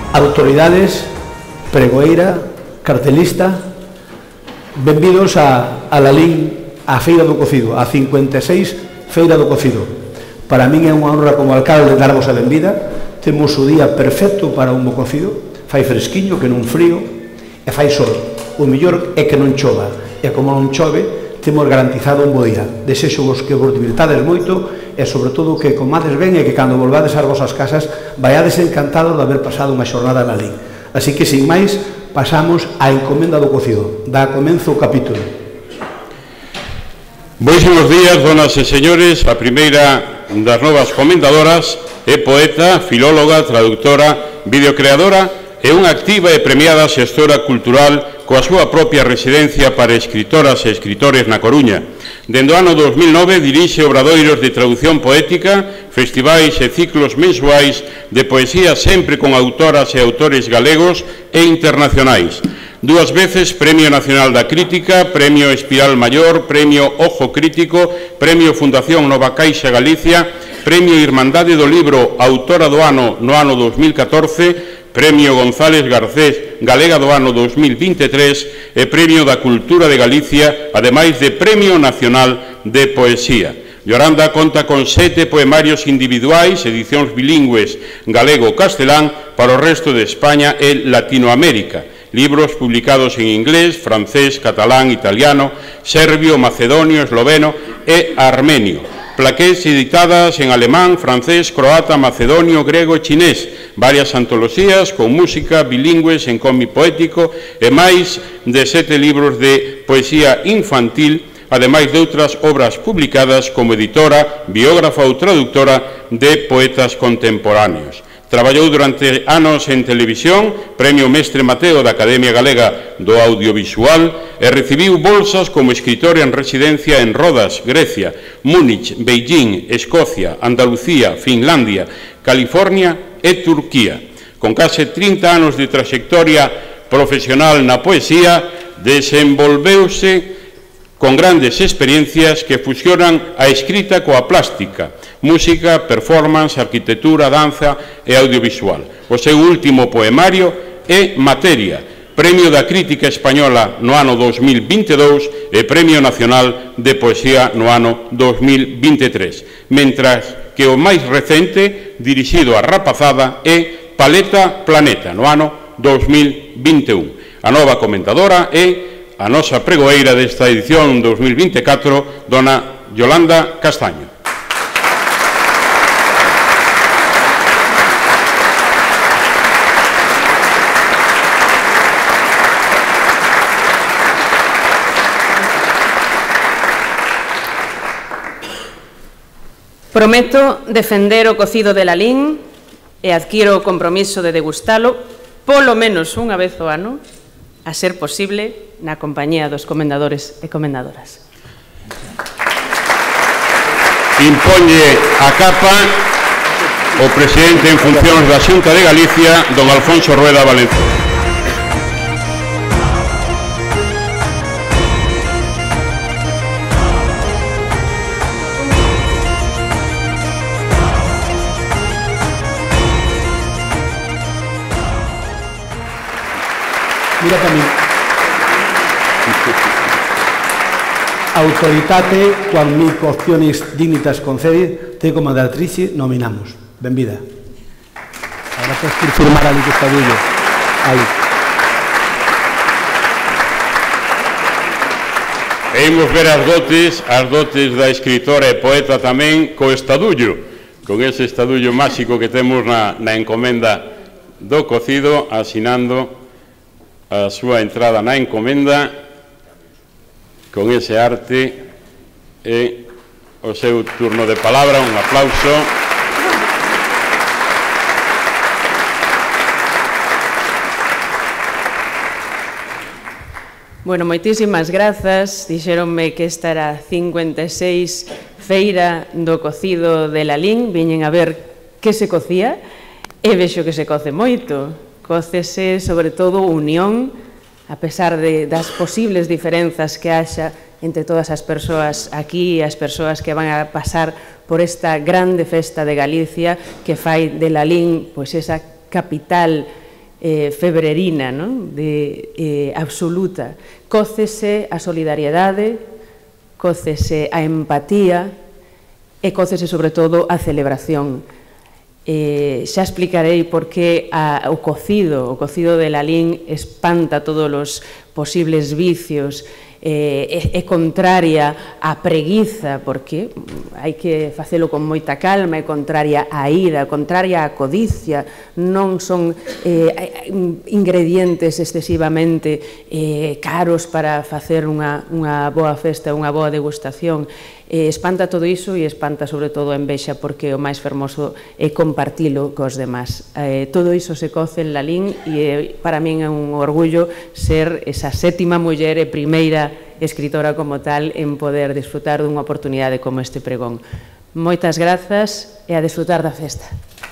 autoridades, pregoeira, cartelista, benvidos a Lalín, a Feira do Cocido, a 56 Feira do Cocido. Para min é unha honra como alcalde darvos a benvida. Temos o día perfecto para un bo cocido, fai fresquiño, que non frío, e fai sol. O mellor é que non chova, e como non chove, temos garantizado un bo día. Desexo vos que vos divirtades moito e, sobre todo, que comades ben e que cando volvades ás vosas casas vaiades encantados de haber pasado unha xornada na Lalín. Así que, sin máis, pasamos á encomenda do cocido. Dá comezo o capítulo. Boísimos días, donas e señores. A primeira das novas comendadoras é poeta, filóloga, traductora, videocreadora e unha activa e premiada xestora cultural coa súa propia residencia para escritoras e escritores na Coruña. Dende o ano 2009 dirixe obradoiros de traducción poética, festivais e ciclos mensuais de poesía sempre con autoras e autores galegos e internacionais. 2 veces Premio Nacional da Crítica, Premio Espiral Maior, Premio Ojo Crítico, Premio Fundación Nova Caixa Galicia, Premio Irmandade do Libro Autora do Ano no ano 2014, Premio González Garcés Galega do ano 2023 e Premio da Cultura de Galicia, ademais de Premio Nacional de Poesía. Yolanda conta con 7 poemarios individuais, edicións bilingües galego-castelán para o resto de España e Latinoamérica. Libros publicados en inglés, francés, catalán, italiano, serbio, macedonio, esloveno e armenio. Plaqués editadas en alemán, francés, croata, macedonio, grego e chinés. Varias antoloxías con música bilingües en cómic poético e máis de 7 libros de poesía infantil, ademais de outras obras publicadas como editora, biógrafa ou traductora de poetas contemporáneos. Traballou durante anos en televisión, Premio Mestre Mateo da Academia Galega do Audiovisual e recibiu bolsas como escritora en residencia en Rodas, Grecia, Múnich, Beijing, Escocia, Andalucía, Finlandia, California e Turquía. Con case 30 anos de trayectoria profesional na poesía, desenvolveuse con grandes experiencias que fusionan a escrita coa plástica, música, performance, arquitectura, danza e audiovisual. O seu último poemario é Materia, Premio da Crítica Española no ano 2022 e Premio Nacional de Poesía no ano 2023, mentras que o máis recente, dirixido á rapazada, é Paleta Planeta no ano 2021. A nova comentadora é a nosa pregoeira desta edición 2024, dona Yolanda Castaño. Prometo defender o cocido de Lalín e adquiro o compromiso de degustalo polo menos unha vez ao ano, a ser posible, na compañía dos comendadores e comendadoras. Impoñe a capa o presidente en funcións da Xunta de Galicia, don Alfonso Rueda Valenzuela. Mira tamén. Autoritate, cual mi opciones dignitas concede, te comandatrice nominamos. Benvida. Ahora tens que firmar ali que está dullo. Ali. E imos ver as dotes da escritora e poeta tamén co estadullo, con ese estadullo máxico que temos na encomenda do cocido, asinando a súa entrada na encomenda con ese arte e o seu turno de palabra. Un aplauso. Bueno, moitísimas grazas. Dixéronme que esta era a 56 Feira do Cocido de Lalín. Viñen a ver que se cocía e vexo que se coce moito. Cócese, sobre todo, unión, a pesar das posibles diferenzas que haxa entre todas as persoas aquí e as persoas que van a pasar por esta grande festa de Galicia que fai de Lalín pois esa capital febrerina, non? Absoluta. Cócese a solidariedade, cócese a empatía e cócese, sobre todo, a celebración. Xa explicarei por que o cocido de Lalín espanta todos os posibles vicios, é contraria á preguiza, porque hai que facelo con moita calma, é contraria á ira, contraria á codicia, non son ingredientes excesivamente caros para facer unha boa festa, unha boa degustación. Espanta todo iso e espanta sobre todo a envexa, porque o máis fermoso é compartilo cos demás. Todo iso se coce en Lalín e para min é un orgullo ser esa sétima muller e primeira escritora como tal en poder disfrutar dunha oportunidade como este pregón. Moitas grazas e a disfrutar da festa.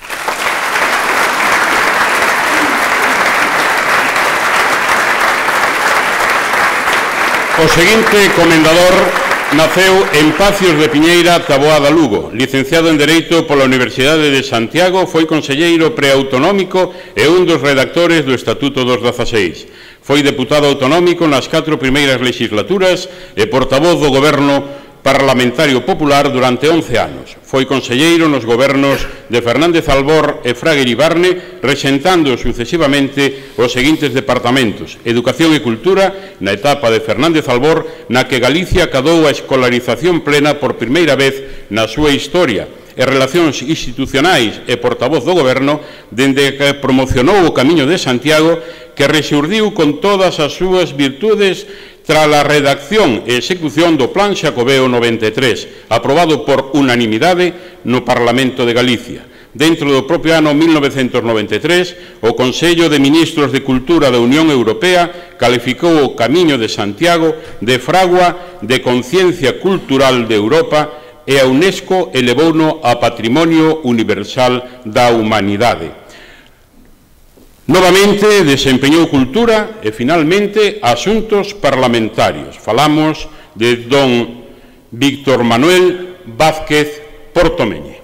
O seguinte comendador naceu en Pacios de Piñeira, Taboada, Lugo. Licenciado en Dereito pola Universidade de Santiago, foi conselleiro preautonómico e un dos redactores do Estatuto dos 16. Foi deputado autonómico nas 4 primeiras legislaturas e portavoz do Goberno Parlamentario Popular durante 11 anos. Foi conselleiro nos gobernos de Fernández Albor e Fraga Iribarne, rexentando sucesivamente os seguintes departamentos: Educación e Cultura, na etapa de Fernández Albor, na que Galicia acadou a escolarización plena por primeira vez na súa historia, e Relacións Institucionais e portavoz do Goberno, dende que promocionou o Camiño de Santiago, que rexurdiu con todas as súas virtudes tras a redacción e execución do Plan Xacobeo 93, aprobado por unanimidade no Parlamento de Galicia. Dentro do propio ano 1993, o Consello de Ministros de Cultura da Unión Europea calificou o Camiño de Santiago de fragua de conciencia cultural de Europa e a UNESCO elevouno a Patrimonio Universal da Humanidade. Novamente desempeñou cultura e, finalmente, asuntos parlamentarios. Falamos de don Víctor Manuel Vázquez Portomeñe.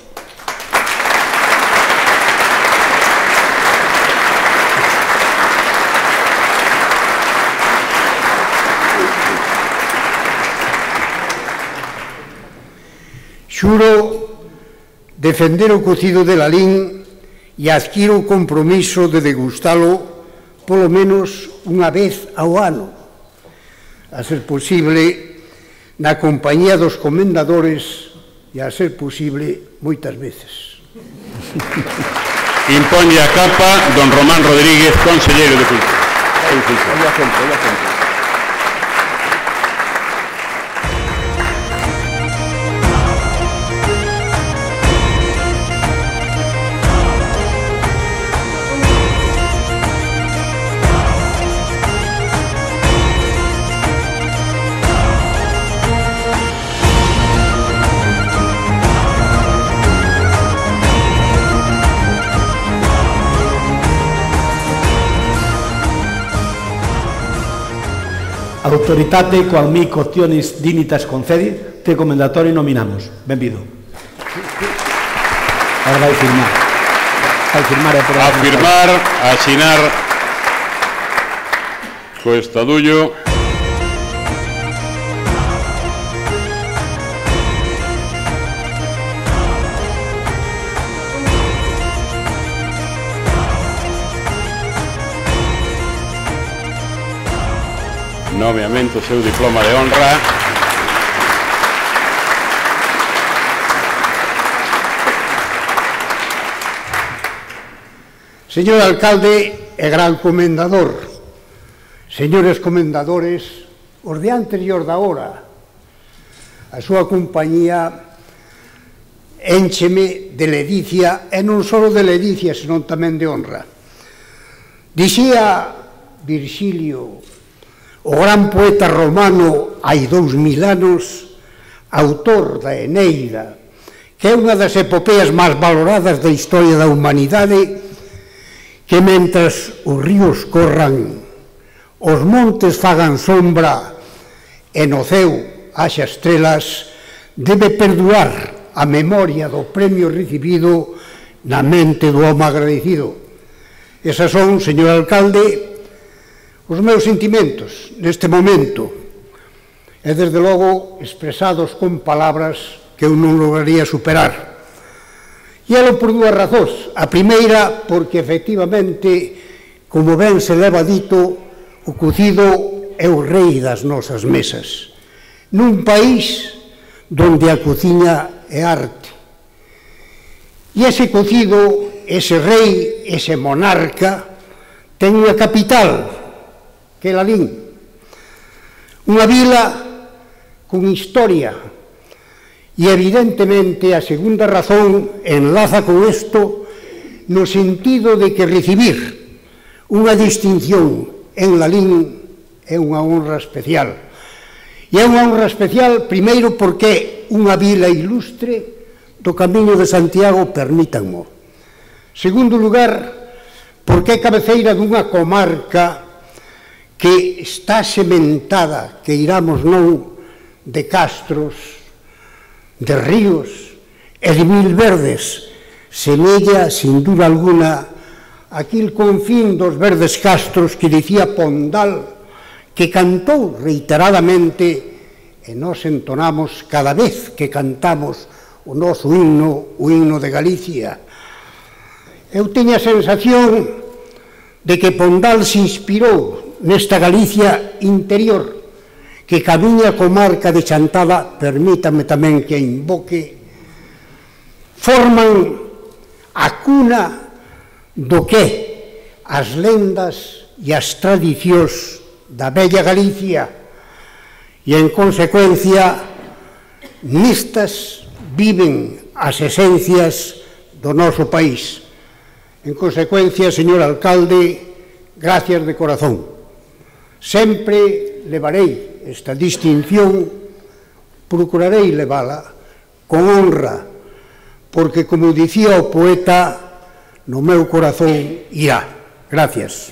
Xuro defender o cocido de Lalín e adquiro o compromiso de degustalo polo menos unha vez ao ano, a ser posible na compañía dos comendadores e a ser posible moitas veces. Imponlle a capa don Román Rodríguez, conselleiro de Cultura. Olha a gente. Autoritate qual mi quotionis dignitas concedi, te commendatori nominamos. Benvido. Ahora vai firmar. Vai firmar a firmar, a asinar co estadullo. Nomeamento seu diploma de honra. Señor alcalde e gran comendador, señores comendadores, os de anterior da hora, a súa compañía éncheme de ledicia, e non só de ledicia, senón tamén de honra. Dixía Virxilio, o gran poeta romano hai 2000 anos, autor da Eneida, que é unha das epopeas máis valoradas da historia da humanidade, que mentras os ríos corran, os montes fagan sombra e no ceo haxa estrelas, debe perdurar a memoria do premio recibido na mente do home agradecido. Esas son, señor alcalde, os meus sentimentos neste momento, e desde logo expresados con palabras que eu non lograría superar. E elo por dúas razóns. A primeira, porque efectivamente, como ben se leva dito, o cocido é o rei das nosas mesas. Nun país donde a cociña é arte. E ese cocido, ese rei, ese monarca, ten unha capital, que é Lalín. Unha vila con historia. E evidentemente a segunda razón enlaza con isto no sentido de que recibir unha distinción en Lalín é unha honra especial. E é unha honra especial, primeiro, porque unha vila ilustre do Camiño de Santiago, permítanmo. Segundo lugar, porque é cabeceira dunha comarca que está sementada, que iramos non, de castros, de ríos e de mil verdes. Semella, sin duda alguna, aquel confín dos verdes castros que dicía Pondal, que cantou reiteradamente, e nós entonamos cada vez que cantamos o noso himno, o himno de Galicia. Eu teño a sensación de que Pondal se inspirou nesta Galicia interior, que camiña a comarca de Chantada, permítame tamén que a invoque, forman a cuna do que as lendas e as tradicións da bella Galicia, e en consecuencia nestas viven as esencias do noso país. En consecuencia, señor alcalde, gracias de corazón. Sempre levarei esta distinción, procurarei levala con honra, porque, como dicía o poeta, no meu corazón irá. Gracias.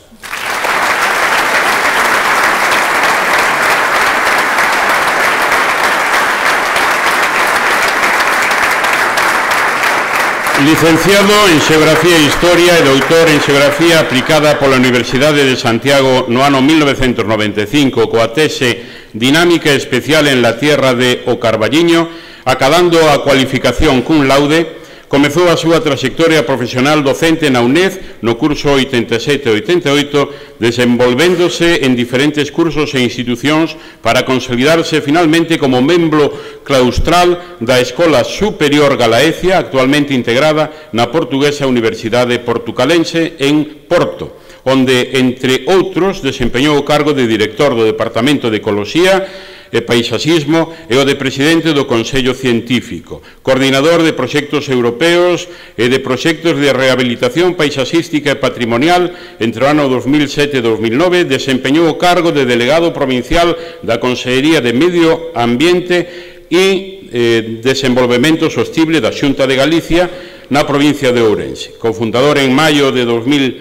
Licenciado en Xeografía e Historia e doutor en Xeografía aplicada pola Universidade de Santiago no ano 1995 coa tese Dinámica especial en la tierra de O Carballiño, acadando a cualificación cum laude, comezou a súa traxectoria profesional docente na UNED no curso 87-88, desenvolvéndose en diferentes cursos e institucións para consolidarse finalmente como membro claustral da Escola Superior Galaecia, actualmente integrada na portuguesa Universidade Portucalense en Porto, onde, entre outros, desempeñou o cargo de director do Departamento de Ecoloxía e Paisaxismo e o de presidente do Consello Científico, coordinador de proxectos europeos e de proxectos de rehabilitación paisaxística e patrimonial. Entre o ano 2007 e 2009 desempeñou o cargo de delegado provincial da Consellería de Medio Ambiente e Desenvolvemento Sostible da Xunta de Galicia na provincia de Ourense, cofundador en maio de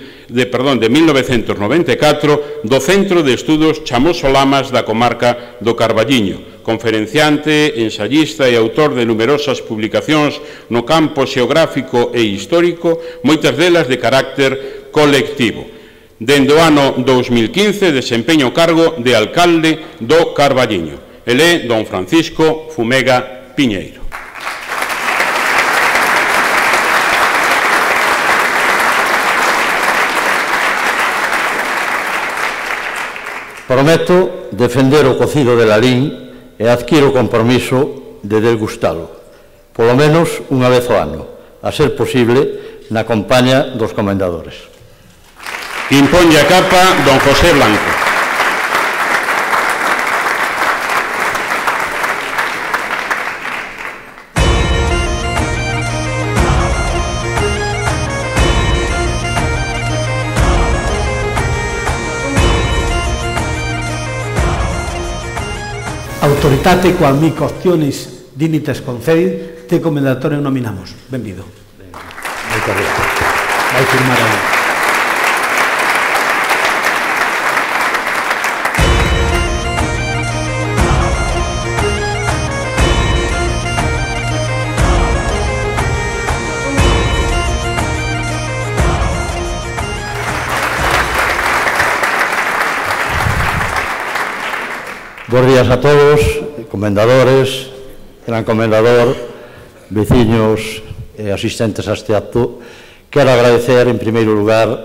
1994 do Centro de Estudos Chamosolamas da comarca do Carballiño, conferenciante, ensayista e autor de numerosas publicacións no campo xeográfico e histórico, moitas delas de carácter colectivo. Dende o ano 2015 desempeña o cargo de alcalde do Carballiño. El é don Francisco Fumega Piñeiro. Prometo defender o cocido de Lalín e adquiro o compromiso de degustalo, polo menos unha vez ao ano, a ser posible na compaña dos comendadores. Imponlle a capa don José Blanco. Autoritate quam mihi optionis dignitas concedit, te commendatorem nominamos. Benvido. Moitas gracias. Vai firmar aí. Bos días a todos, comendadores, gran comendador, veciños e asistentes a este acto. Quero agradecer, en primeiro lugar,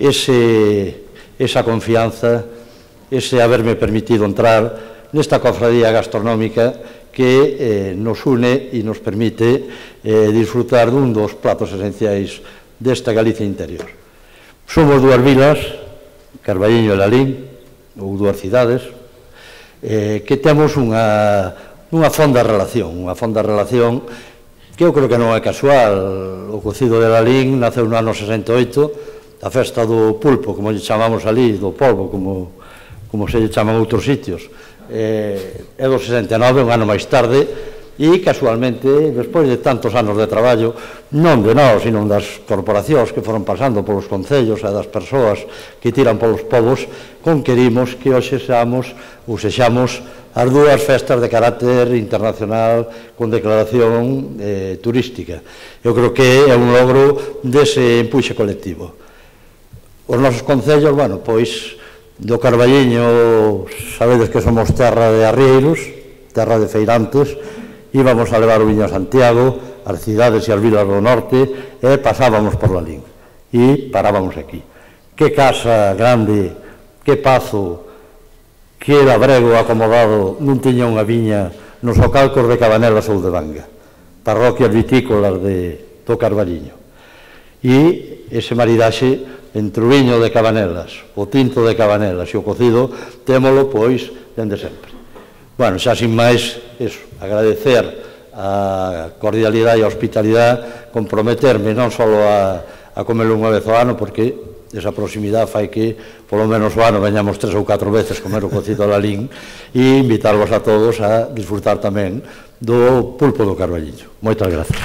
esa confianza, ese haberme permitido entrar nesta cofradía gastronómica que nos une e nos permite disfrutar dun dos platos esenciais desta Galicia interior. Somos dúas vilas, Carballiño e Lalín, ou dúas cidades, que temos unha fonda relación que eu creo que non é casual. O cocido de Lalín naceu no ano 68, a festa do pulpo, como lle chamamos ali, do polvo, como se lle chaman outros sitios, é do 69, un ano máis tarde, e casualmente, despois de tantos anos de traballo, non de nós, sino das corporacións que foron pasando polos concellos e das persoas que tiran polos povos, conquerimos que hoxe sexamos as dúas festas de carácter internacional con declaración turística. Eu creo que é un logro dese empuxe colectivo. Os nosos concellos, bueno, pois do Carballiño, sabedes que somos terra de arrieiros, terra de feirantes, íbamos a levar o viño a Santiago, as cidades e as vilas do norte, e pasábamos por Lalín, e parábamos aquí. Que casa grande, que pazo, que labrego acomodado non tiña unha viña nos ocalcos de Cabanelas ou de Banga, parroquias vitícolas do Carballiño. E ese maridaxe entre o viño de Cabanelas, o tinto de Cabanelas e o cocido, témolo, pois, dende sempre. Bueno, xa sin máis, agradecer a cordialidade e a hospitalidade, comprometerme non só a comerlo unha vez ao ano, porque esa proximidade fai que, polo menos o ano, veñamos 3 ou 4 veces comer o cocido de Lalín, e invitarvos a todos a disfrutar tamén do pulpo do Carballiño. Moitas gracias.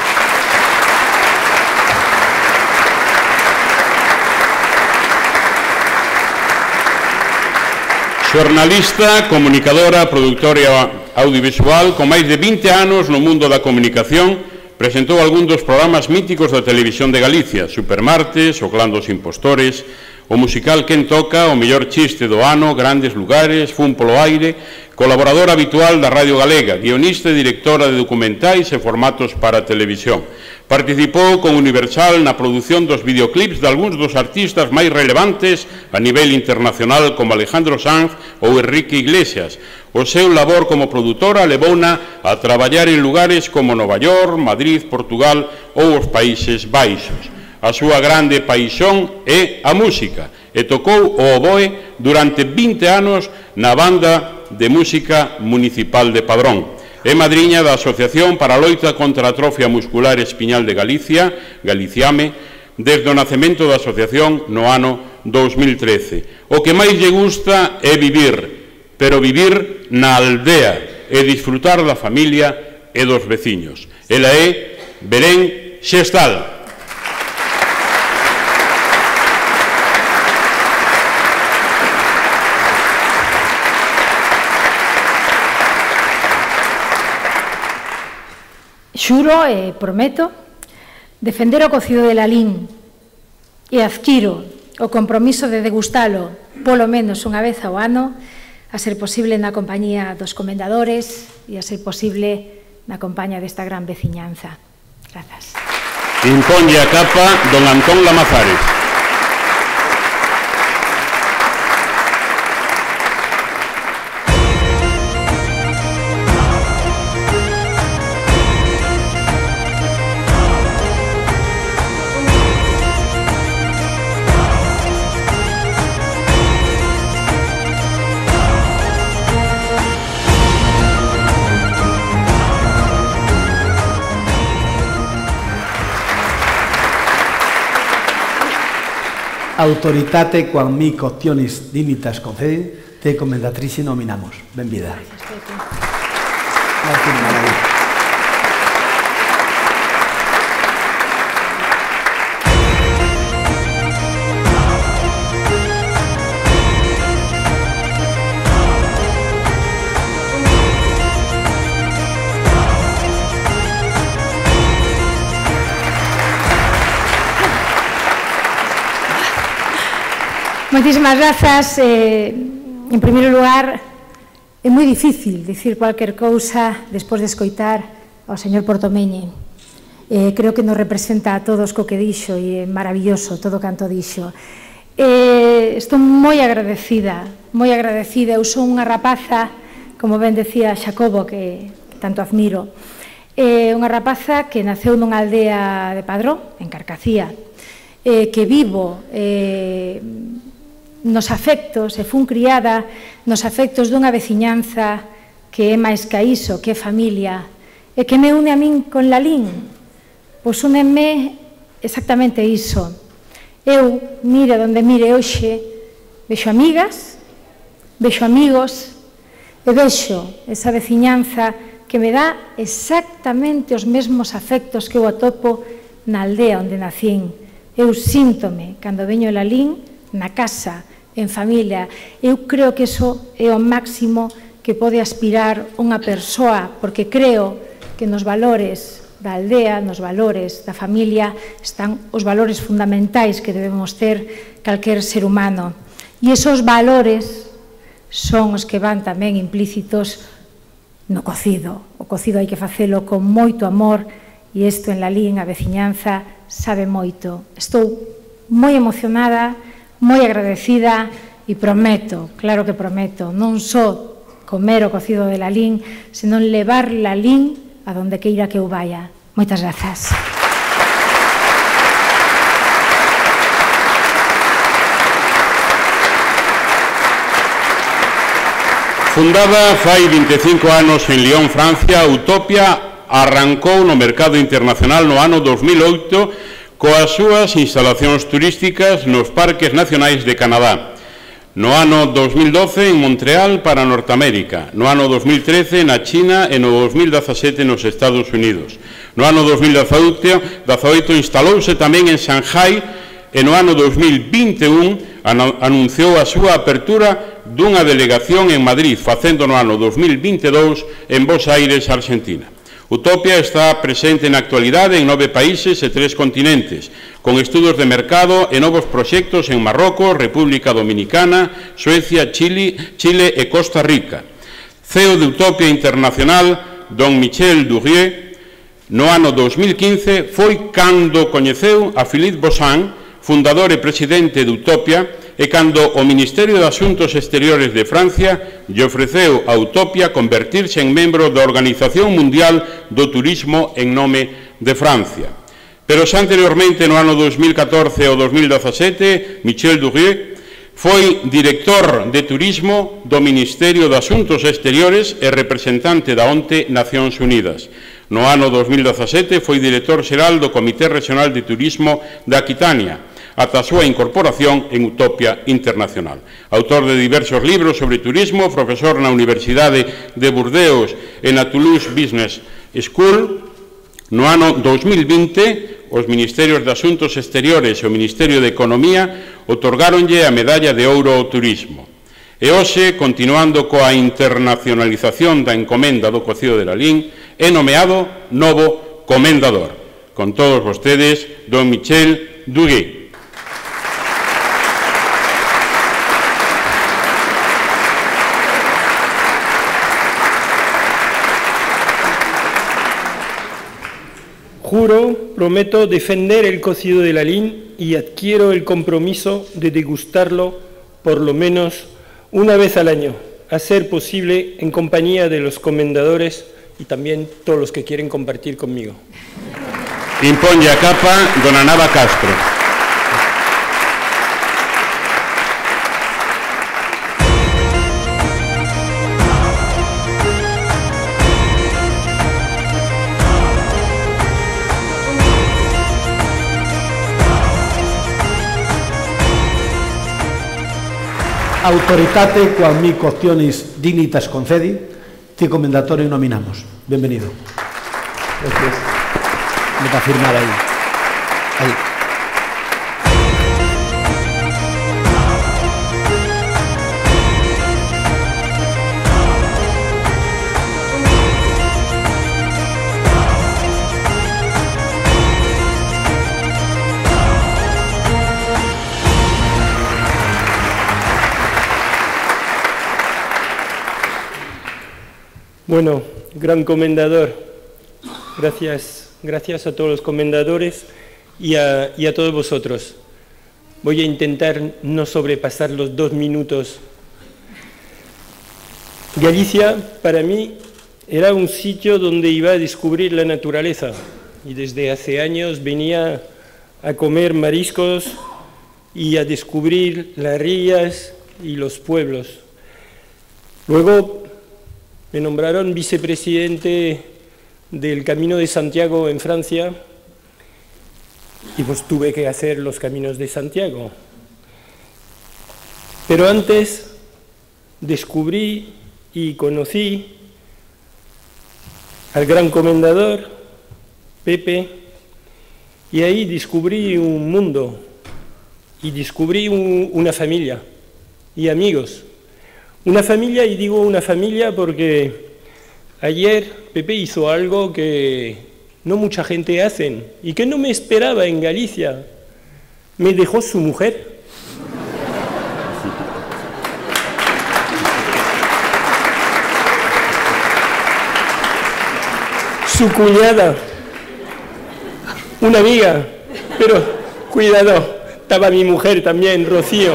Xornalista, comunicadora, produtora audiovisual, con máis de 20 anos no mundo da comunicación, presentou algún dos programas míticos da televisión de Galicia, Supermartes, O clan dos impostores, o musical Quen toca, o mellor chiste do ano, Grandes lugares, Fun polo aire, colaboradora habitual da Radio Galega, guionista e directora de documentais e formatos para televisión. Participou con Universal na produción dos videoclips de algúns dos artistas máis relevantes a nivel internacional como Alejandro Sanz ou Enrique Iglesias. O seu labor como produtora levouna a traballar en lugares como Nova York, Madrid, Portugal ou os Países Baixos. A súa grande paixón é a música e tocou o oboe durante 20 anos na banda de música municipal de Padrón. É madriña da Asociación para a Loita contra a Atrofia Muscular Espiñal de Galicia, Galiciame, desde o nacemento da asociación no ano 2013. O que máis lle gusta é vivir, pero vivir na aldea e disfrutar da familia e dos veciños. Ela é Belén Xestal. Xuro e prometo defender o cocido de Lalín e adquiro o compromiso de degustalo polo menos unha vez ao ano, a ser posible na compañía dos comendadores e a ser posible na compañía desta gran veciñanza. Grazas. Imponlle a capa don Antón Lamazares. Autoritate quam mi coctionis dimitas concedi, te comendatrici nominamos. Benvida. Moitísimas grazas. En primeiro lugar, É moi difícil dicir cualquier cousa despois de escoitar ao señor Portomeñi. Creo que nos representa a todos co que dixo e é maravilloso todo canto dixo. Estou moi agradecida. Eu sou unha rapaza, como ben decía Xacobo, que tanto admiro, unha rapaza que naceu nunha aldea de Padrón, en Carcacía, que vivo nos afectos, e fun criada nos afectos dunha veciñanza que é máis que iso, que é familia, e que me une a min con Lalín. Pois únenme exactamente iso. Eu, mire donde mire hoxe, vexo amigas, vexo amigos, e vexo esa veciñanza que me dá exactamente os mesmos afectos que eu atopo na aldea onde nacín. Eu síntome, cando veño Lalín, na casa, en familia. Eu creo que iso é o máximo que pode aspirar unha persoa, porque creo que nos valores da aldea, nos valores da familia, están os valores fundamentais que debemos ter calquer ser humano. E esos valores son os que van tamén implícitos no cocido. O cocido hai que facelo con moito amor, e isto en Lalín, a veciñanza, sabe moito. Estou moi emocionada, moi agradecida e prometo, claro que prometo, non só comer o cocido de Lalín, senón levar Lalín a donde queira que eu vaya. Moitas grazas. Fundada fai 25 anos en Lyon, Francia, Utopia arrancou no mercado internacional no ano 2008 coas súas instalacións turísticas nos parques nacionais de Canadá. No ano 2012 en Montreal para Norteamérica, no ano 2013 na China e no 2017 nos Estados Unidos. No ano 2018 instalouse tamén en Shanghai e no ano 2021 anunciou a súa apertura dunha delegación en Madrid, facendo no ano 2022 en Buenos Aires, Argentina. Utopia está presente na actualidade en 9 países e 3 continentes, con estudos de mercado e novos proxectos en Marrocos, República Dominicana, Suecia, Chile e Costa Rica. CEO de Utopia Internacional, don Michel Durier, no ano 2015 foi cando coñeceu a Philippe Bossan, fundador e presidente de Utopia, e cando o Ministerio de Asuntos Exteriores de Francia lle ofreceu a Utopia convertirse en membro da Organización Mundial do Turismo en nome de Francia. Pero xa anteriormente, no ano 2014 ou 2017, Michel Durier foi director de Turismo do Ministerio de Asuntos Exteriores e representante da ONTE Nacións Unidas. No ano 2017 foi director xeral do Comité Regional de Turismo da Aquitania, ata a súa incorporación en Utopia Internacional. Autor de diversos libros sobre turismo, profesor na Universidade de Burdeos e na Toulouse Business School. No ano 2020, os Ministerios de Asuntos Exteriores e o Ministerio de Economía otorgáronlle a Medalla de Ouro ao Turismo. E hoxe, continuando coa internacionalización da encomenda do cocido de Lalín, é nomeado novo comendador. Con todos vostedes, don Michel Durier. Juro, prometo defender el cocido de Lalín y adquiero el compromiso de degustarlo por lo menos una vez al año, a ser posible en compañía de los comendadores y también todos los que quieren compartir conmigo. Imponlle a capa dona Nava Castro. Autoritate quam mi quotionis dignitas concedi, ti commendatorio nominamos. Bienvenido. Gracias. Me va a firmar ahí. Ahí. Bueno, gran comendador, gracias a todos los comendadores y a todos vosotros. Voy a intentar no sobrepasar los 2 minutos. Galicia, para mí, era un sitio donde iba a descubrir la naturaleza y desde hace años venía a comer mariscos y a descubrir las rías y los pueblos. Luego me nombraron vicepresidente del Camino de Santiago en Francia y pues tuve que hacer los caminos de Santiago. Pero antes descubrí y conocí al gran comendador, Pepe, y ahí descubrí un mundo y descubrí una familia y amigos. Una familia, y digo una familia porque ayer Pepe hizo algo que no mucha gente hace y que no me esperaba en Galicia. Me dejó su mujer. Su cuñada, una amiga, pero cuidado, estaba mi mujer también, Rocío.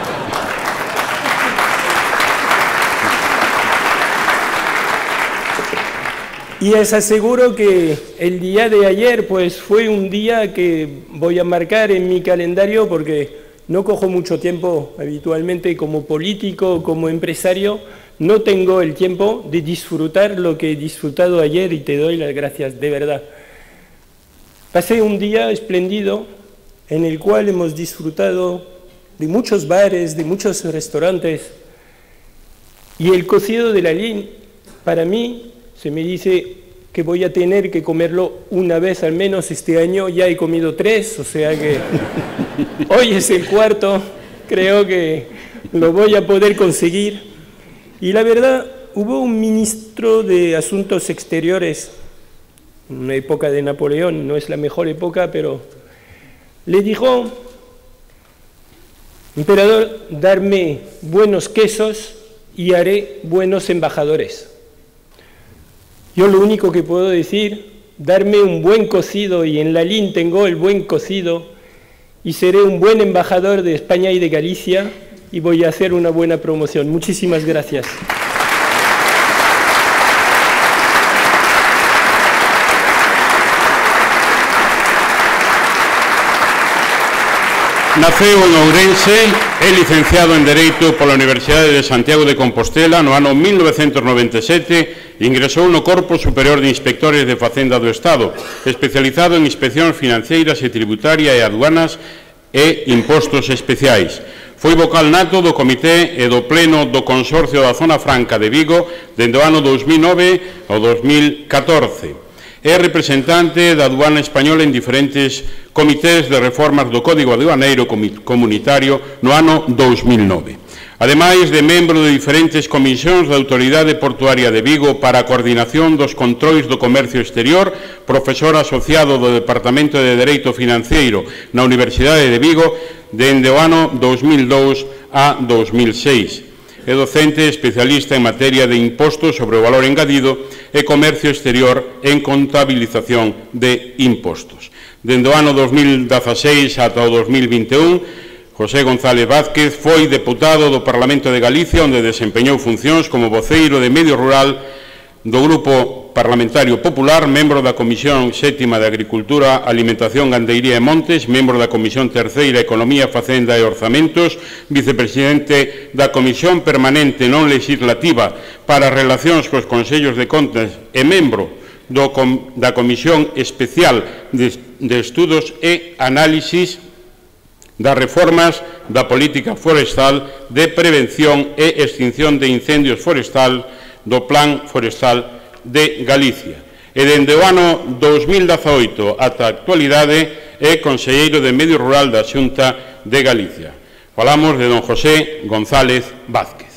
Y les aseguro que el día de ayer pues fue un día que voy a marcar en mi calendario porque no cojo mucho tiempo habitualmente como político, como empresario, no tengo el tiempo de disfrutar lo que he disfrutado ayer y te doy las gracias, de verdad. Pasé un día espléndido en el cual hemos disfrutado de muchos bares, de muchos restaurantes y el cocido de la Lin, para mí, se me dice que voy a tener que comerlo una vez al menos este año, ya he comido 3, o sea que hoy es el 4, creo que lo voy a poder conseguir. Y la verdad, hubo un ministro de Asuntos Exteriores, en una época de Napoleón, no es la mejor época, pero le dijo, emperador, darme buenos quesos y haré buenos embajadores. Yo lo único que puedo decir, darme un buen cocido, y en la Lin tengo el buen cocido, y seré un buen embajador de España y de Galicia, y voy a hacer una buena promoción. Muchísimas gracias. Naceu en Ourense, é licenciado en Dereito pola Universidade de Santiago de Compostela no ano 1997 e ingresou no Corpo Superior de Inspectores de Facenda do Estado, especializado en inspeccións financeiras e tributaria e aduanas e impostos especiais. Foi vocal nato do Comité e do Pleno do Consorcio da Zona Franca de Vigo dende o ano 2009 ao 2014. É representante da aduana española en diferentes comités de reformas do Código Aduaneiro Comunitario no ano 2009. Ademais de membro de diferentes comisións da Autoridade Portuaria de Vigo para a coordinación dos controis do comercio exterior, profesor asociado do Departamento de Dereito Financeiro na Universidade de Vigo dende o ano 2002 a 2006. É docente especialista en materia de impostos sobre o valor engadido e comercio exterior en contabilización de impostos. Dende o ano 2016 ata o 2021, José González Vázquez foi deputado do Parlamento de Galicia, onde desempeñou funcións como voceiro de Medio Rural do Grupo Parlamentario Popular, membro da Comisión Sétima de Agricultura, Alimentación, Gandeiría e Montes, membro da Comisión Terceira, Economía, Facenda e Orzamentos, vicepresidente da Comisión Permanente Non Legislativa para as Relacións cos Consellos de Contas e membro da Comisión Especial de Estudos e Análisis das reformas da política forestal, de prevención e extinción de incendios forestal do Plan Forestal de Galicia. E dende o ano 2018 ata a actualidade é conselleiro de Medio Rural da Xunta de Galicia. Falamos de don José González Vázquez.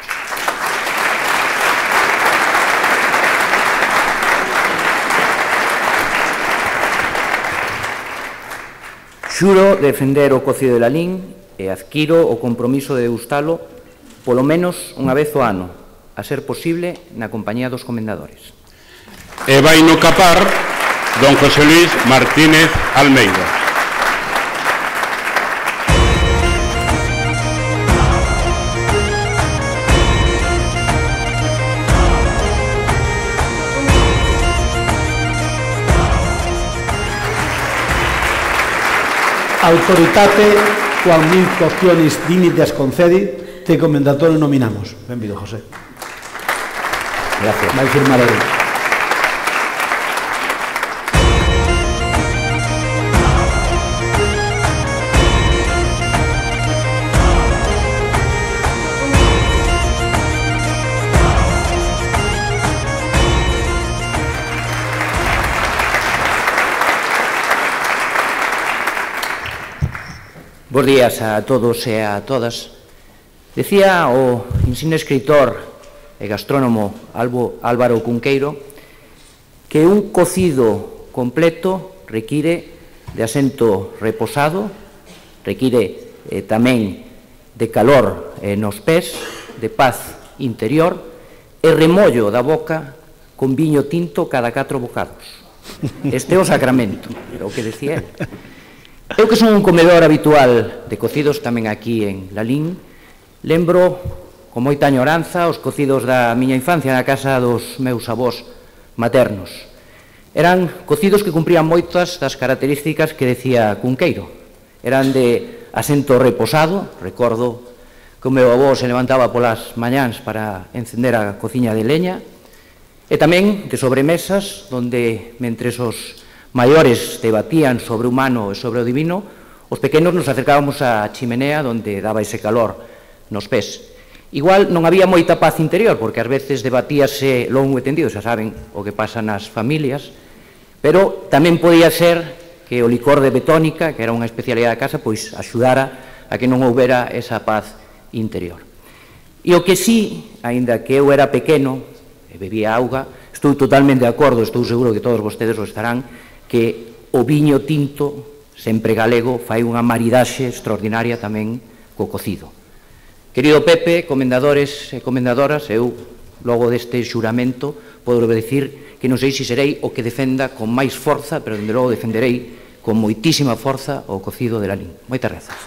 Xuro defender o cocido de Lalín e adquiro o compromiso de degustalo polo menos unha vez ao ano, a ser posible, na compañía dos comendadores. E vai no capar don José Luis Martínez Almeida. Autoritate, coa mil cuestiones límites concedi, te comendatorio nominamos. Benvido, José. Gracias. Vai firmar aí. Bos días a todos e a todas. Decía o insigne escritor e gastrónomo Álvaro Cunqueiro que un cocido completo require de asento reposado, require tamén de calor nos pés, de paz interior e remollo da boca con viño tinto cada 4 bocados. Este é o sacramento, era o que decía él. Eu que son un comedor habitual de cocidos tamén aquí en Lalín, lembro con moita añoranza os cocidos da miña infancia na casa dos meus avós maternos. Eran cocidos que cumprían moitas das características que decía Cunqueiro. Eran de asento reposado, recordo que o meu avó se levantaba polas mañáns para encender a cociña de leña, e tamén de sobremesas onde, mentres os maiores debatían sobre o humano e sobre o divino, os pequenos nos acercábamos á chimenea onde daba ese calor nos pés. Igual non había moita paz interior, porque ás veces debatíase longo e tendido, xa saben o que pasa nas familias, pero tamén podía ser que o licor de betónica, que era unha especialidade da casa, pois axudara a que non houbera esa paz interior. E o que sí, aínda que eu era pequeno e bebía auga, estou totalmente de acordo, estou seguro que todos vostedes o estarán, que o viño tinto, sempre galego, fai unha maridaxe extraordinaria tamén co cocido. Querido Pepe, comendadores e comendadoras, eu, logo deste xuramento, podo dicir que non sei se serei o que defenda con máis forza, pero dende logo defenderei con moitísima forza o cocido de Lalín. Moitas grazas.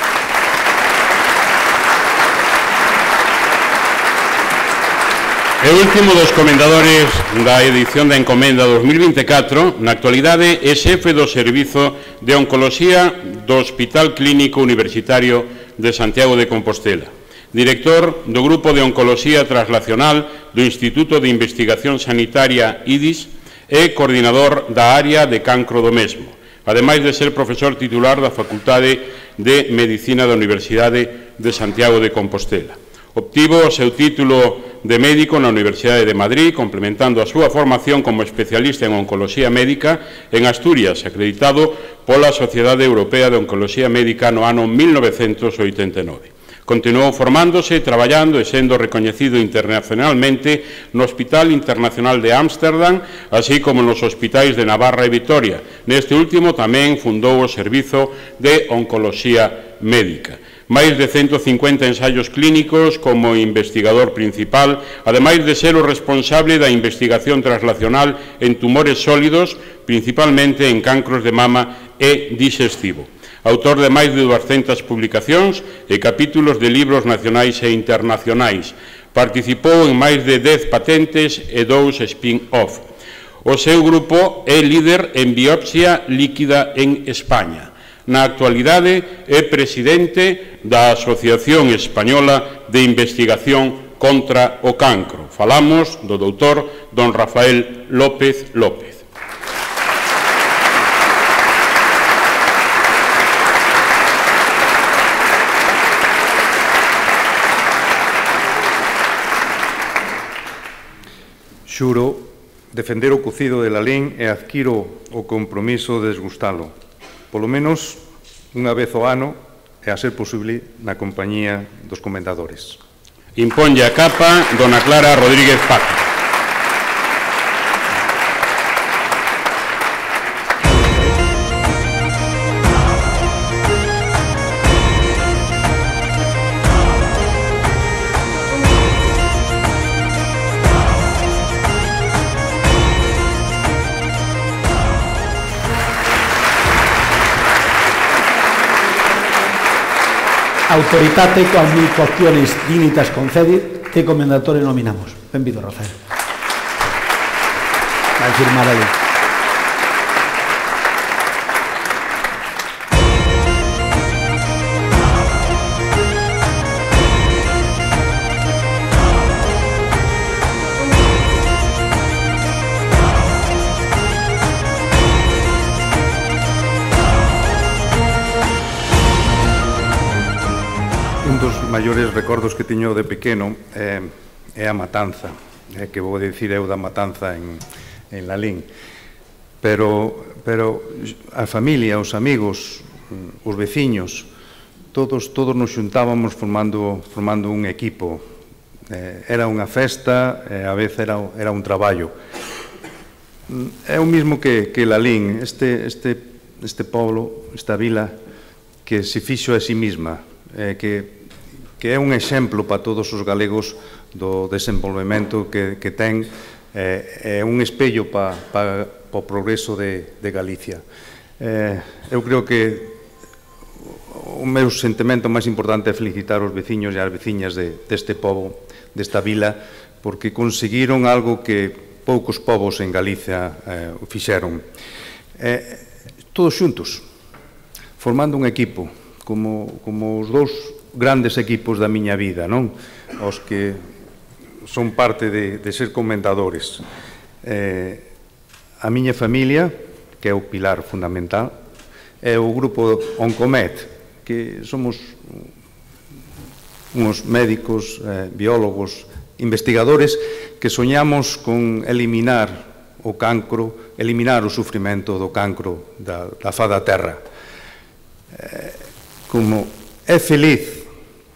E o último dos comendadores da edición da encomenda 2024, na actualidade, é xefe do Servizo de Oncoloxía do Hospital Clínico Universitario de Santiago de Compostela, director do Grupo de Oncoloxía Translacional do Instituto de Investigación Sanitaria IDIS e coordinador da área de cancro do mesmo, ademais de ser profesor titular da Facultade de Medicina da Universidade de Santiago de Compostela. Obtivo o seu título de médico na Universidade de Madrid, complementando a súa formación como especialista en oncoloxía médica en Asturias, acreditado pola Sociedade Europea de Oncoloxía Médica no ano 1989. Continuou formándose, traballando e sendo recoñecido internacionalmente no Hospital Internacional de Ámsterdam, así como nos hospitais de Navarra e Vitoria. Neste último tamén fundou o Servizo de Oncoloxía Médica. Máis de 150 ensaios clínicos como investigador principal, ademais de ser o responsable da investigación translacional en tumores sólidos, principalmente en cancros de mama e digestivo. Autor de máis de 200 publicacións e capítulos de libros nacionais e internacionais. Participou en máis de 10 patentes e 2 spin-off. O seu grupo é líder en biopsia líquida en España. Na actualidade é presidente da Asociación Española de Investigación contra o Cancro. Falamos do doutor don Rafael López López. Xuro defender o cocido de Lalín e adquiro o compromiso de desgustalo, polo menos unha vez ao ano e, a ser posible, na compañía dos comendadores. Imponlle a capa dona Clara Rodríguez Paco. autoritate comunicaciones dignitas concedit, que commendatore nominamos. Benvido, Rafael. Vai firmar ali. Un dos maiores recordos que tiño de pequeno é a matanza, que vou dicir eu da matanza en Lalín. Pero a familia, os amigos, os veciños, todos nos xuntábamos formando un equipo. Era unha festa, e a vez era un traballo. É o mismo que Lalín, este pobo, esta vila, que se fixo a sí mesma, que é un exemplo para todos os galegos do desenvolvemento que ten, é un espello para o progreso de Galicia. Eu creo que o meu sentimento máis importante é felicitar os veciños e as veciñas deste pobo, desta vila, porque conseguiron algo que poucos povos en Galicia fixeron. Todos xuntos, formando un equipo, como os dous grandes equipos da miña vida, non? Os que son parte de ser comendadores. A miña familia, que é o pilar fundamental, é o grupo Oncomet, que somos uns médicos, biólogos, investigadores que soñamos con eliminar o cancro, eliminar o sufrimento do cancro da fa da terra. Como é feliz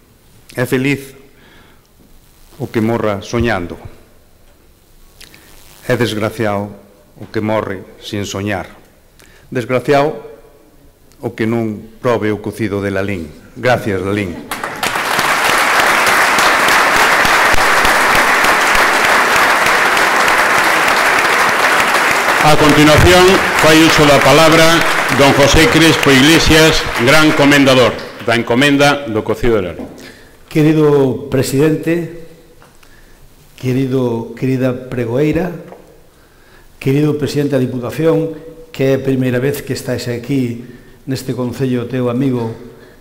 o que morra soñando. É desgraciado o que morre sin soñar. Desgraciado o que non probe o cocido de Lalín. Gracias, Lalín. A continuación, fai uso da palabra don José Crespo Iglesias, gran comendador da encomenda do cocido de Lalín. Querido presidente, querida pregoeira, querido presidente da Diputación, que é a primeira vez que estáis aquí neste concello teu amigo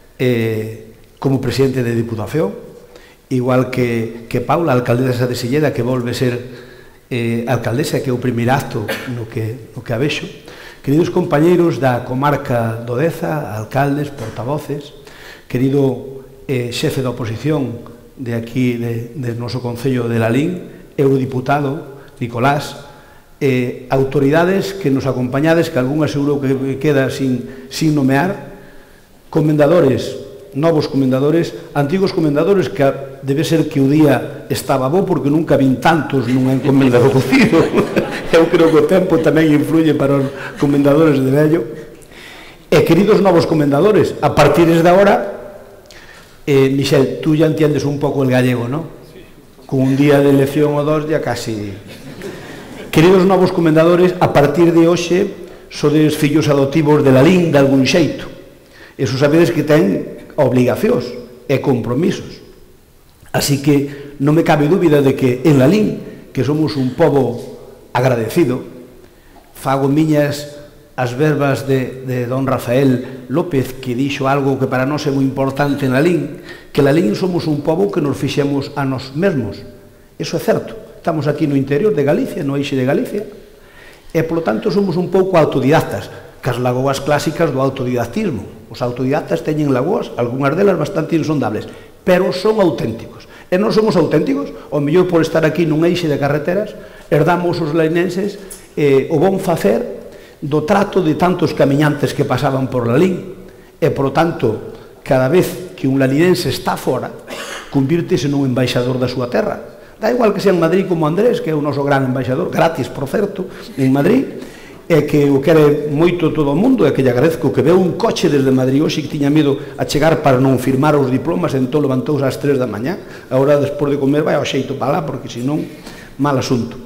como presidente de Diputación, igual que Paula, alcaldesa de Silleda, que volve ser alcaldesa, que é o primeiro acto no que a vexo. Queridos compañeiros da comarca do Deza, alcaldes, portavoces, querido xefe da oposición de aquí, de noso concello de Lalín, eurodiputado Nicolás, autoridades que nos acompañades, que algún asegurou que queda sin nomear, comendadores, novos comendadores, antigos comendadores, que debe ser que o día estaba bo, porque nunca vin tantos nunha encomenda do cocido. Eu creo que o tempo tamén influye para os comendadores de vello. E queridos novos comendadores, a partir de ahora, Michel, tú ya entiendes un pouco el gallego, ¿no? Con un día de elección o dos ya casi... Queridos novos comendadores, a partir de hoxe sodes fillos adoptivos de Lalín de algún xeito. Eso sabedes que ten obligacións e compromisos. Así que non me cabe dúbida de que en Lalín, que somos un pobo agradecido, fago miñas as verbas de don Rafael López, que dixo algo que para nós é moi importante en Lalín, que Lalín somos un pobo que nos fixemos a nós mesmos. Eso é certo. Estamos aquí no interior de Galicia, no eixe de Galicia, e, polo tanto, somos un pouco autodidactas, que as lagoas clásicas do autodidactismo. Os autodidactas teñen lagoas, algunhas delas bastante insondables, pero son auténticos. E non somos auténticos, o mellor por estar aquí nun eixe de carreteras, herdamos os lainenses o bon facer do trato de tantos camiñantes que pasaban por Lalín, e, por tanto, cada vez que un lalinense está fora, convírtese nun embaixador da súa terra. Da igual que sea en Madrid como Andrés, que é o noso gran embaixador, gratis, por certo, en Madrid, e que o quere moito todo o mundo, e que lle agradezco que veu un coche desde Madrid hoxe que tiña medo a chegar para non firmar os diplomas, entón levantouse ás 3 da mañá, agora, despois de comer, vai ao xeito para lá, porque senón, mal asunto.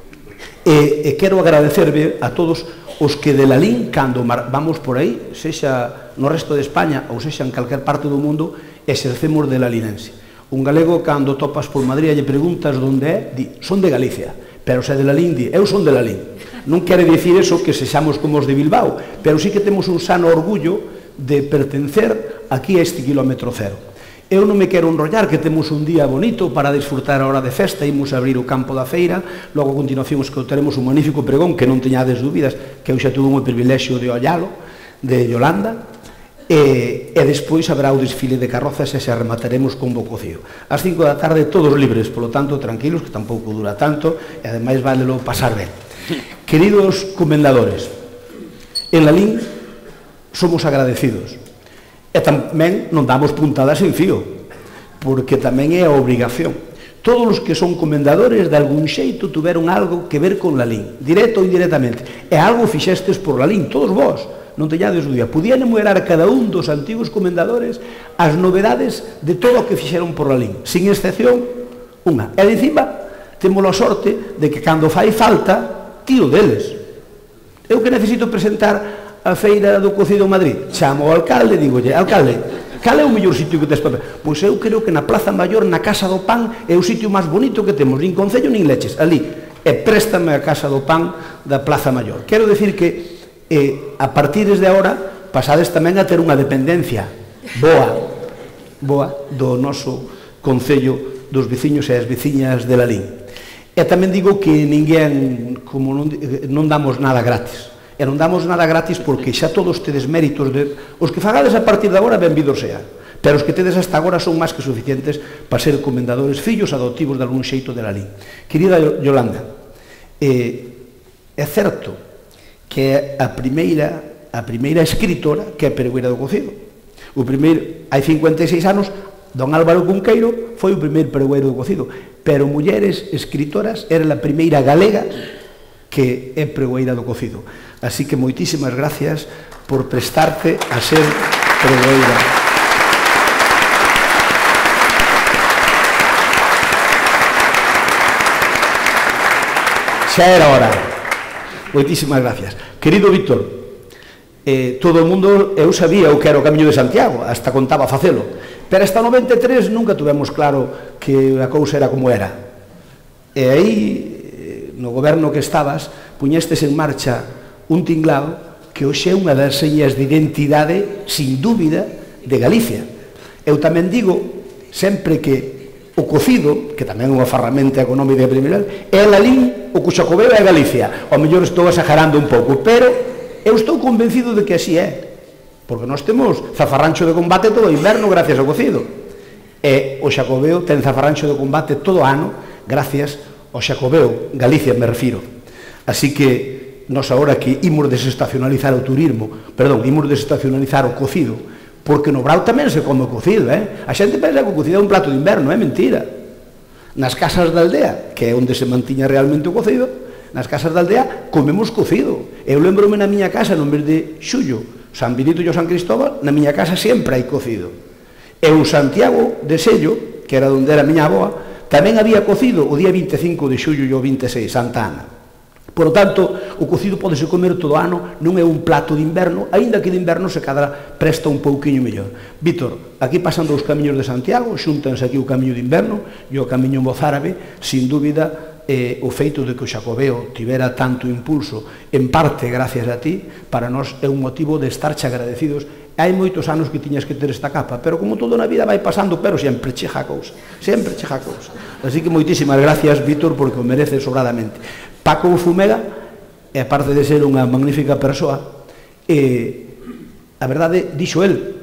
E quero agradecerve a todos os que de Lalín, cando vamos por aí, sexa no resto de España ou sexa en calquer parte do mundo, exercemos de lalinense. Un galego, cando topas por Madrid e lle preguntas onde é, di, son de Galicia, pero se é de Lalín, di, eu son de Lalín. Non quere dicir eso que sexamos como os de Bilbao, pero sí que temos un sano orgullo de pertencer aquí a este kilómetro cero. Eu non me quero enrollar, que temos un día bonito para disfrutar a hora de festa, imos abrir o campo da feira, logo a continuación escotaremos un magnífico pregón que non teñades dúbidas, que eu xa tuve o privilexio de ollalo, de Yolanda, e despois habrá o desfile de carrozas e se remataremos con bo cocido. Ás 5 da tarde todos libres, polo tanto tranquilos, que tampouco dura tanto, e ademais válelo pasar ben. Queridos comendadores, en Lalín somos agradecidos. E tamén non damos puntadas en fío, porque tamén é a obrigación. Todos os que son comendadores de algún xeito tuveron algo que ver con Lalín, directo ou indirectamente, e algo fixestes por Lalín, todos vós, non teñades dúbida. Podían enumerar cada un dos antigos comendadores as novedades de todo o que fixeron por Lalín, sin excepción unha. E de encima temos a sorte de que cando fai falta, tío deles. Eu que necesito presentar a feira do cocido en Madrid, chamo ao alcalde, digolle, alcalde, cal é o mellor sitio que tes para ver? Pois eu creo que na Plaza Maior, na Casa do Pan, é o sitio máis bonito que temos, nin Concello nin Leches, ali, e préstame a Casa do Pan da Plaza Maior. Quero decir que a partir de agora pasades tamén a ter unha dependencia boa do noso Concello, dos veciños e as veciñas de Lalín. E tamén digo que ninguén, como non damos nada gratis. E non damos nada gratis porque xa todos tedes méritos de... Os que fagades a partir de agora, benvidos sea. Pero os que tedes hasta agora son máis que suficientes para ser comendadores, fillos adoptivos de algún xeito de Lalín. Querida Yolanda, é certo que a primeira escritora que é Peregueira do Cocido. O primeiro, hai 56 anos, don Álvaro Cunqueiro foi o primeiro Peregueiro do Cocido, pero mulleres escritoras era a primeira galega que é Pregoeira do Cocido. Así que moitísimas gracias por prestarte a ser Pregoeira. Xa era hora. Moitísimas gracias. Querido Víctor, todo o mundo, eu sabía o que era o Camiño de Santiago, hasta contaba facelo, pero hasta 93 nunca tuvemos claro que a cousa era como era. E aí, no goberno que estabas, puñestes en marcha un tinglado que hoxe é unha das señas de identidade, sin dúbida, de Galicia. Eu tamén digo, sempre que o cocido, que tamén é unha ferramenta económica primeral, é Lalín, o Cuxacobeo é Galicia. Ao mellor estou exagerando un pouco, pero eu estou convencido de que así é, porque nós temos zafarrancho de combate todo o inverno gracias ao cocido, e o Xacobeo ten zafarrancho de combate todo o ano gracias ao Xacobeo, Galicia me refiro. Así que nós agora que imos desestacionalizar o turismo, perdón, imos desestacionalizar o cocido, porque no Brao tamén se come o cocido, A xente pensa que o cocido é un plato de inverno, é mentira. Nas casas da aldea, que é onde se mantiña realmente o cocido, nas casas da aldea comemos cocido. Eu lembrome na miña casa, no mes de xullo, San Benito e San Cristóbal, na miña casa sempre hai cocido. E o Santiago de Sello, que era onde era a miña avoa, tamén había cocido o día 25 de xullo e o 26, Santa Ana. Por lo tanto, o cocido podese comer todo o ano, non é un plato de inverno, aínda que de inverno se cadra presta un pouquiño mellor. Víctor, aquí pasan dous camiños de Santiago, xúntanse aquí o camiño de inverno e o camiño mozárabe, sin dúbida, o feito de que o Xacobeo tivera tanto impulso, en parte gracias a ti, para nós é un motivo de estarche agradecidos. Hai moitos anos que tiñas que ter esta capa, pero como todo na vida vai pasando, pero sempre cheja a cousa, sempre cheja a cousa. Así que moitísimas gracias, Víctor, porque o mereces sobradamente. Paco Fumega, e aparte de ser unha magnífica persoa, a verdade, dixo el,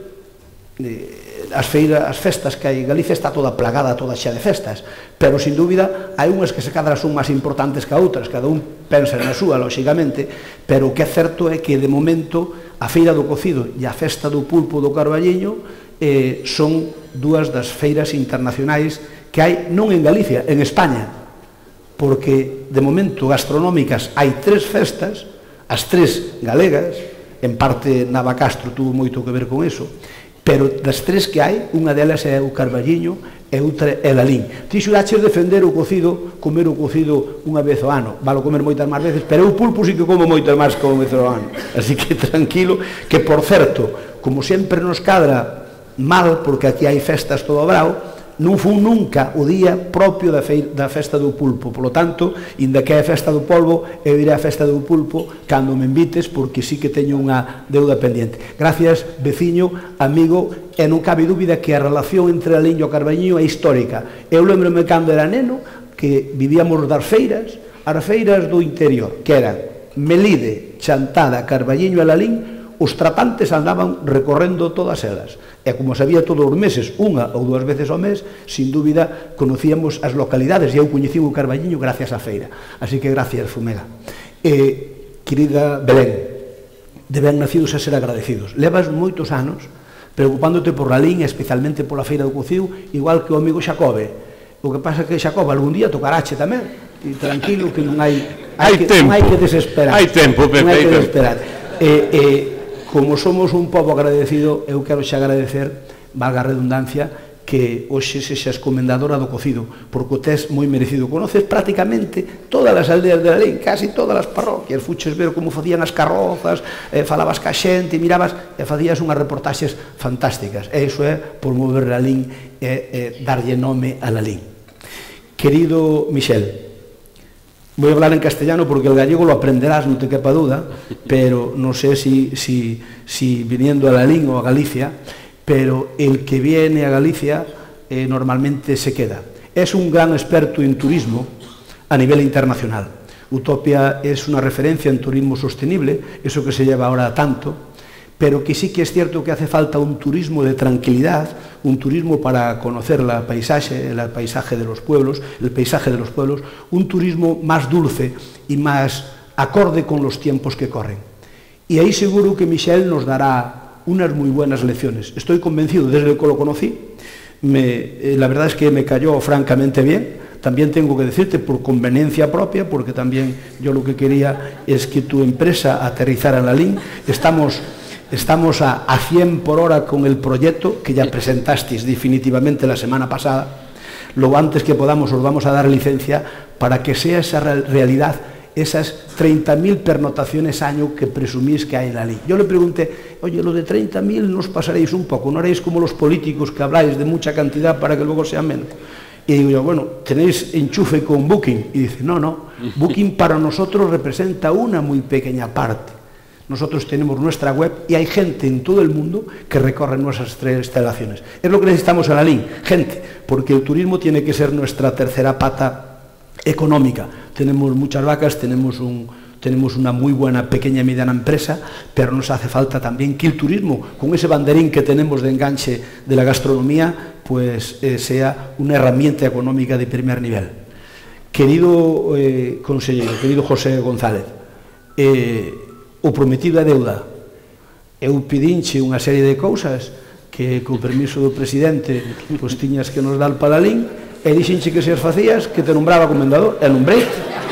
as festas que hai, Galicia está toda plagada, toda xa de festas, pero sin dúbida hai unhas que se cadra son máis importantes que outras, cada un pensa na súa, lóxicamente, pero o que é certo é que de momento a Feira do Cocido e a Festa do Pulpo do Carballiño son dúas das feiras internacionais que hai non en Galicia, en España, porque de momento gastronómicas hai 3 festas, as 3 galegas, en parte Navacastro tuvo moito que ver con eso, pero das 3 que hai, unha delas é o Carballiño e outra é Lalín. Ti xuraches defender o cocido, comer o cocido unha vez ao ano, valo comer moitas máis veces, pero eu pulpo sí que como moitas máis que unha vez ao ano, así que tranquilo, que por certo, como sempre nos cadra mal, porque aquí hai festas todo o brao, non fun nunca o día propio da festa do pulpo. Por lo tanto, inda que é a festa do polvo, eu iré a festa do pulpo cando me invites, porque sí que teño unha deuda pendiente. Gracias, veciño, amigo, e non cabe dúbida que a relación entre a Limia e o Carballiño é histórica. Eu lembro-me cando era neno, que vivíamos das feiras, as feiras do interior, que eran Melide, Chantada, Carballiño e Lalín. Os tratantes andaban recorrendo todas elas. E como sabía todos os meses, unha ou dúas veces ao mes, sin dúbida, conocíamos as localidades, e eu coñecín o Carballiño gracias á feira. Así que gracias, Fumega. Querida Belén, de ben nacidos a ser agradecidos. Levas moitos anos preocupándote por Lalín, especialmente pola feira do cocido, igual que o amigo Xacobe. O que pasa é que Xacobe algún día tocarache tamén, e tranquilo que non hai que desesperar. Hai tempo, Pepe. Non hai que desesperar. Como somos un pobo agradecido, eu quero xe agradecer, valga a redundancia, que hoxe sexas comendadora do cocido, porque o tes moi merecido. Conoces prácticamente todas as aldeas de Lalín, casi todas as parroquias, fuches ver como facían as carrozas, falabas ca xente, mirabas e facías unhas reportaxes fantásticas. E iso é por mover Lalín e darlle nome a Lalín. Querido Michel, voy a hablar en castellano porque el gallego lo aprenderás, no te quepa duda, pero no sé si viniendo a Lalín o a Galicia, pero el que viene a Galicia normalmente se queda. Es un gran experto en turismo a nivel internacional. Utopia es una referencia en turismo sostenible, eso que se lleva ahora tanto, pero que sí que es cierto que hace falta un turismo de tranquilidad, un turismo para conocer el paisaje de los pueblos, un turismo más dulce y más acorde con los tiempos que corren. Y ahí seguro que Michel nos dará unas muy buenas lecciones. Estoy convencido, desde que lo conocí, la verdad es que me cayó francamente bien. También tengo que decirte por conveniencia propia, porque también yo lo que quería es que tu empresa aterrizara en Lalín. Estamos a 100 por hora con el proyecto que ya presentasteis definitivamente la semana pasada. Lo antes que podamos os vamos a dar licencia para que sea esa realidad, esas 30.000 pernotaciones año que presumís que hay en Lalín. Yo le pregunté, oye, lo de 30.000 nos pasaréis un poco, no haréis como los políticos que habláis de mucha cantidad para que luego sea menos. Y digo yo, bueno, ¿tenéis enchufe con Booking? Y dice, no, Booking para nosotros representa una muy pequeña parte. Nosotros tenemos nuestra web y hay gente en todo el mundo que recorre nuestras 3 instalaciones. Es lo que necesitamos en Lalín, gente, porque el turismo tiene que ser nuestra tercera pata económica. Tenemos muchas vacas, tenemos una muy buena pequeña y mediana empresa, pero nos hace falta también que el turismo, con ese banderín que tenemos de enganche de la gastronomía, pues sea una herramienta económica de primer nivel. Querido consellero, querido José González, o prometido a deuda. Eu pedinche unha serie de cousas que, co permiso do presidente, pois tiñas que nos dar para Lalín, e dixenche que se as facías, que te nombraba comendador, e nombrei.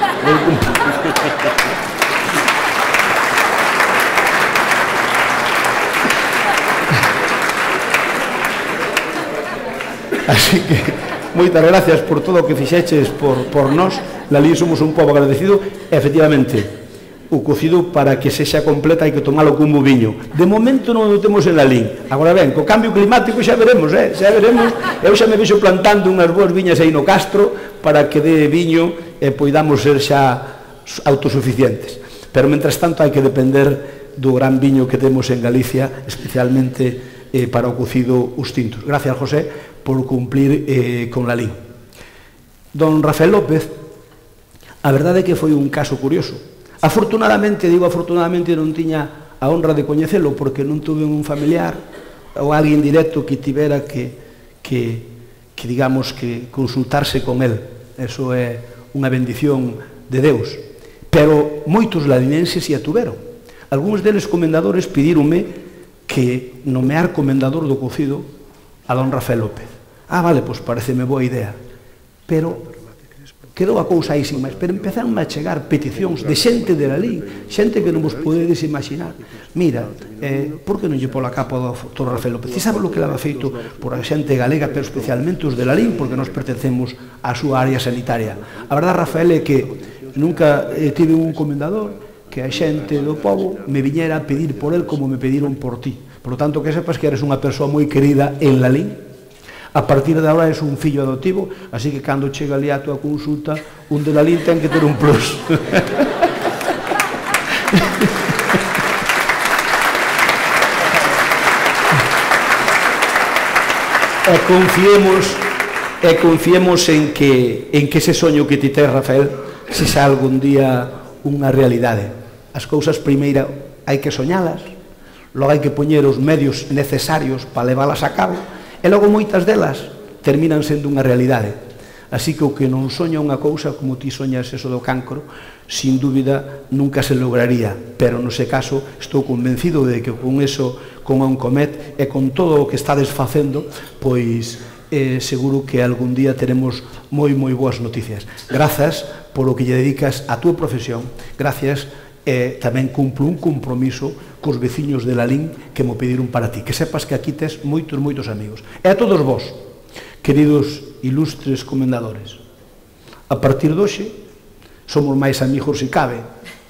Así que, moitas gracias por todo o que fixeches por nós. Lalín somos un pobo agradecido, e, efectivamente, o cocido para que sexa completa hai que tomalo como viño. De momento non o temos en Lalín. Agora ben, co cambio climático xa veremos, xa veremos. Eu xa me vexo plantando unhas boas viñas aí no Castro para que dé viño e poidamos ser xa autosuficientes. Pero, mentras tanto, hai que depender do gran viño que temos en Galicia, especialmente para o cocido os tintos. Gracias, José, por cumplir con Lalín. Don Rafael López, a verdade é que foi un caso curioso. Afortunadamente, digo afortunadamente, non tiña a honra de coñecelo porque non tuve un familiar ou alguén directo que tivera que digamos, que consultarse con él. Eso é unha bendición de Deus. Pero moitos ladinenses a tuveron. Algúns deles comendadores pidíronme que nomear comendador do cocido a don Rafael López. Vale, pois pareceme boa idea. Pero quedou a cousa aí sin máis, pero empezaron a chegar peticións de xente de Lalín, xente que non vos podedes imaginar. Mira, por que non lle pola capa do doutor Rafael López? Ti sabe o que leva feito por a xente galega, pero especialmente os de Lalín, porque nós pertencemos á súa área sanitaria. A verdade, Rafael, é que nunca tive un comendador que a xente do pobo me viñera a pedir por el como me pediron por ti. Por lo tanto, que sepas que eres unha persoa moi querida en Lalín. A partir de ahora és un fillo adoptivo, así que cando chega ali a tua consulta, un de Lalín ten que ter un plus. E confiemos en que ese soño que ti tes, Rafael, se xa algún día unha realidade. As cousas primeiro hai que soñalas, logo hai que poñer os medios necesarios para leválas a cabo, e logo moitas delas terminan sendo unha realidade. Así que o que non soña unha cousa, como ti soñas eso do cancro, sin dúbida nunca se lograría, pero no ese caso estou convencido de que con eso, con Oncomet e con todo o que estades facendo, pois seguro que algún día teremos moi boas noticias. Grazas por o que lle dedicas a túa profesión, gracias, tamén cumplo un compromiso cos veciños de Lalín que mo pediron para ti, que sepas que aquí tes moitos amigos. E a todos vos, queridos ilustres comendadores, a partir de hoxe somos máis amigos se cabe.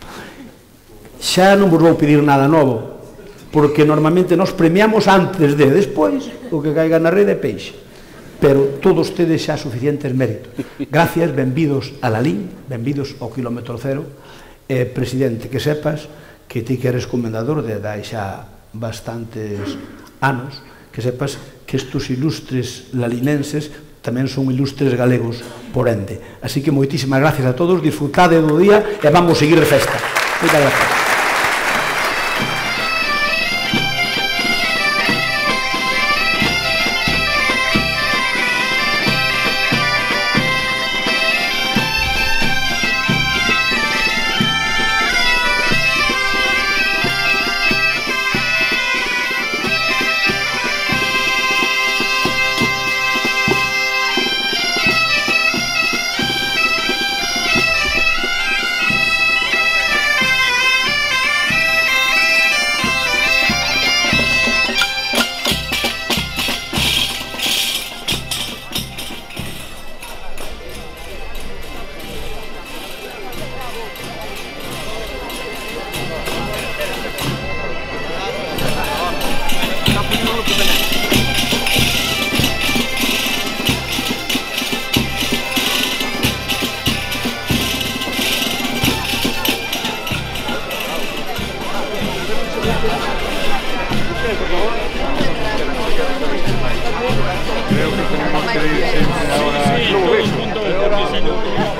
Xa non vos vou pedir nada novo, porque normalmente nos premiamos antes de, despois o que caiga na rede é peixe, pero todos tedes xa suficientes méritos. Gracias, benvidos a Lalín, benvidos ao kilómetro cero. Presidente, que sepas que ti que eres comendador de dai xa bastantes anos, que sepas que estes ilustres lalinenses tamén son ilustres galegos por ende. Así que moitísimas gracias a todos, disfrutade do día e vamos seguir de festa. Moitas gracias. Creo que tenemos que ir siempre ahora. Sí, todos juntos.